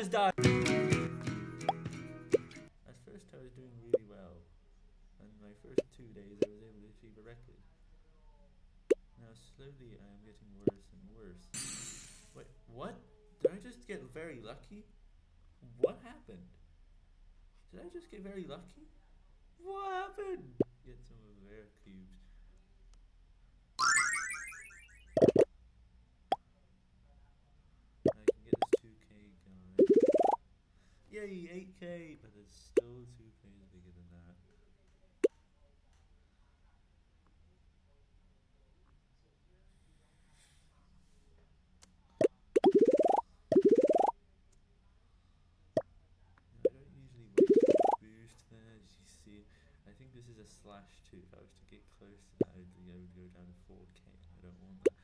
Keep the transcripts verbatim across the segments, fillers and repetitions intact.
just died. At first I was doing really well. And my first two days I was able to achieve a record. Now slowly I am getting worse and worse. Wait, what? Did I just get very lucky? What happened? Did I just get very lucky? What happened? Get some of their cubes. I can get this two K guy. Yay, eight K! But it's still two Ks bigger than that. I don't usually wait for a boost there, as you see. I think this is a slash two. If I was to get close to that, I would, I would go down to four K. I don't want that.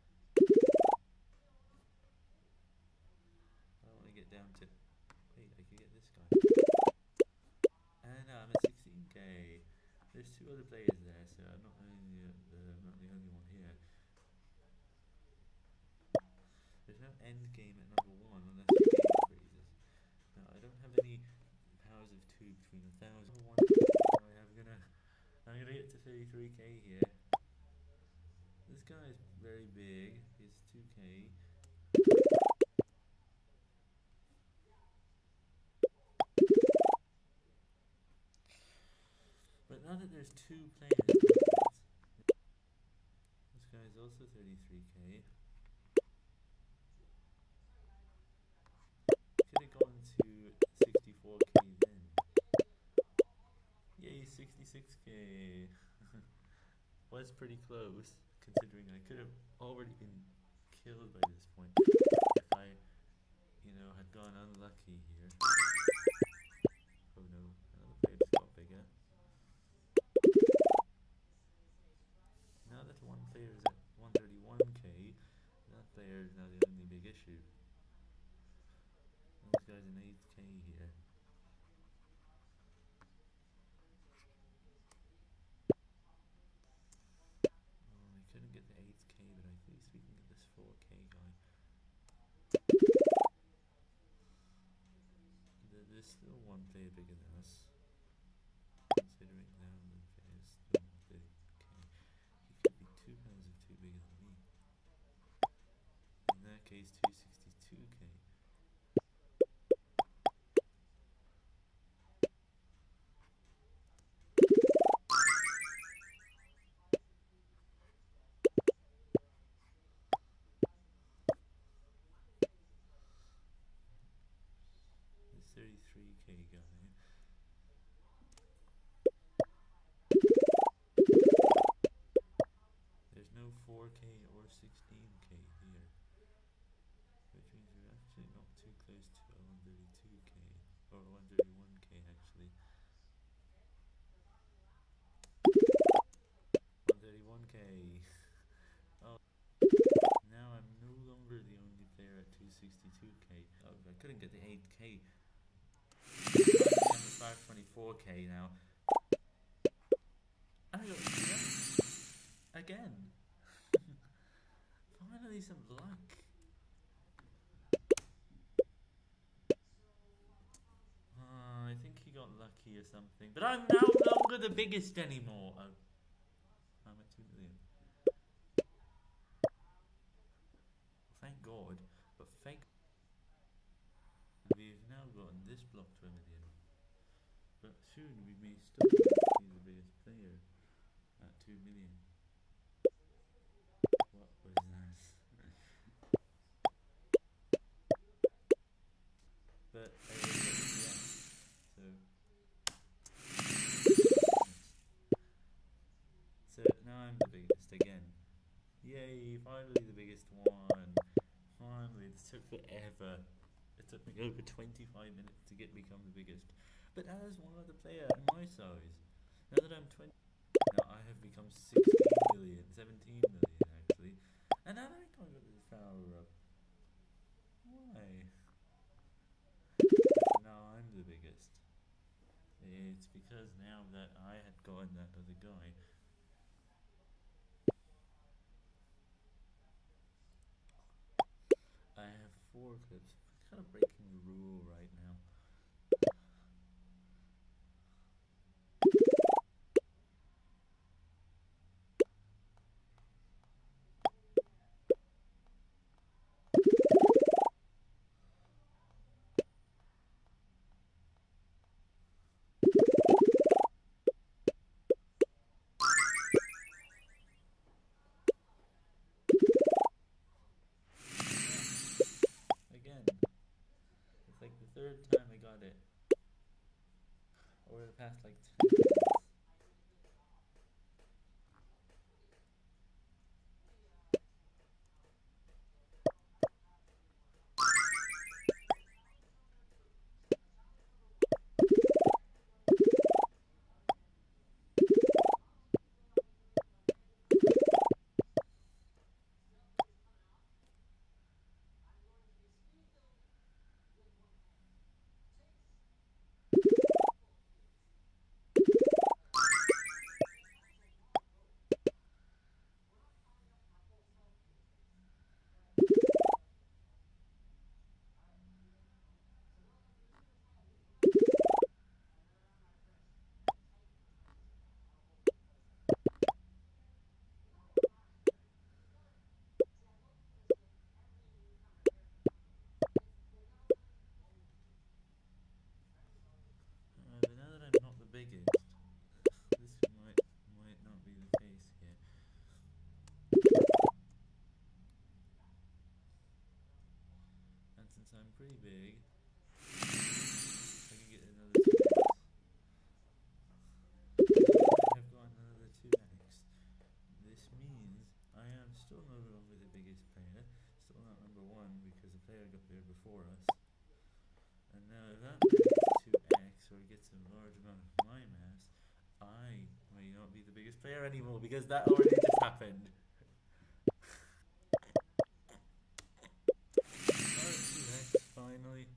I don't want to get down to... Wait, I can get this guy. And now I'm at sixteen K. There's two other players there, so I'm not only uh, I'm not the only one here. There's no end game at number one unless the game freezes. Now I don't have any powers of two between a thousand and one. Right, I'm gonna I'm gonna get to thirty-three K here. This guy is very big. He's two K. But now that there's two players, this guy is also thirty-three K. Could have gone to sixty-four K then. Yay, sixty-six K. Was pretty close, considering I could have already been killed by this point if I, you know, had gone unlucky here. Oh no, another player just got bigger. Now that one player is at one thirty-one K, that player is now the only big issue. And this guy's an eight K here. Oh, I couldn't get the eight K, but at least we can get this four K guy. There's still one player bigger than us, considering now that there's still thirty K. He could be two pounds of two bigger than me. In that case, two sixty-two K. This thirty-three K guy. There's no four K or sixteen K here, which means we're actually not too close to a one thirty-two K, or one thirty-one K actually. one thirty-one K. Oh, now I'm no longer the only player at two sixty-two K. Oh, I couldn't get the eight K. I'm at five twenty-four K now. And I got yeah, again. Finally some luck. Uh, I think he got lucky or something. But I'm no longer the biggest anymore. Oh, I'm at two million. Thank God. But thank... We've now gotten this block to a million. But soon we may still be the biggest player at two million. What was that? But uh, yeah, so so now I'm the biggest again. Yay! Finally the biggest one. Finally, this took forever. It took me over twenty-five minutes to get become the biggest. But now there's one other player my size. Now that I'm twenty, now I have become sixteen million, seventeen million actually. And now that I can't get this power up. Why? Now I'm the biggest. It's because now that I had gotten that other guy. I have four clips. kind of breaking the rule right now. Again, it's like the third time I got it over the past like two minutes. Uh, but now that I'm not the biggest, this might might not be the case here. And since I'm pretty big, I can get another two X. I have got another two X. This means I am still no longer the biggest player, still not number one because the player got there before us. And now if that player gets two X or gets a large amount of my mass, I may not be the biggest player anymore because that already just happened. Oh, two X finally.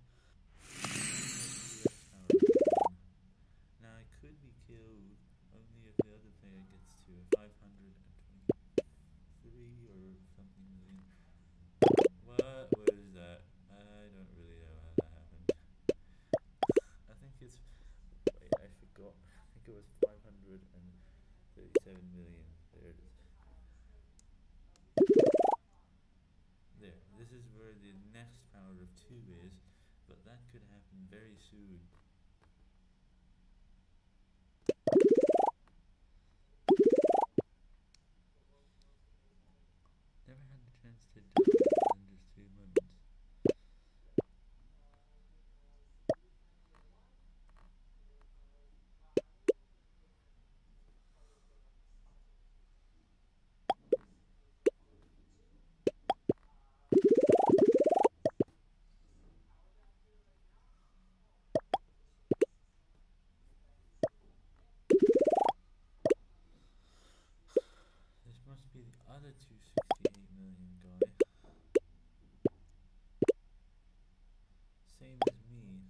Now I could be killed only if the other player gets to five hundred twenty-three or something million. What was that? I don't really know how that happened. I think it's. Wait, I forgot. I think it was five hundred thirty-seven million. There it is. There. This is where the next power of two is, but that could happen very soon. Never had the chance to die in just two moments. This must be the other two sixty-eight million guy. Same as me.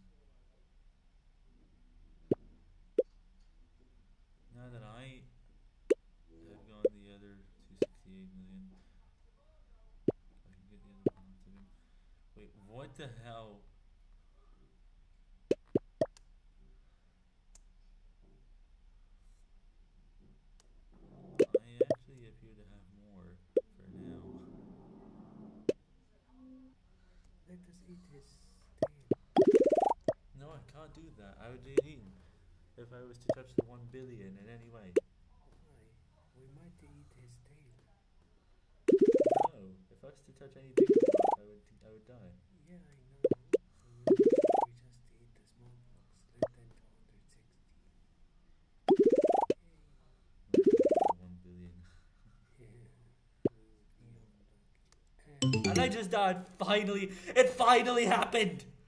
Now that I have gone the other two sixty-eight million, I can get the other parts of him. Wait, what the hell? I actually appear to have more for now. Let us eat his tail. No, I can't do that. I would get eaten if I was to touch the one billion in any way. Why? We might eat his tail. No, if I was to touch any big one, I would, I would die. Yeah, I know. So we, we just eat the small blocks. Let them to one hundred sixty. One billion. Yeah. And I just died. Finally, it finally happened.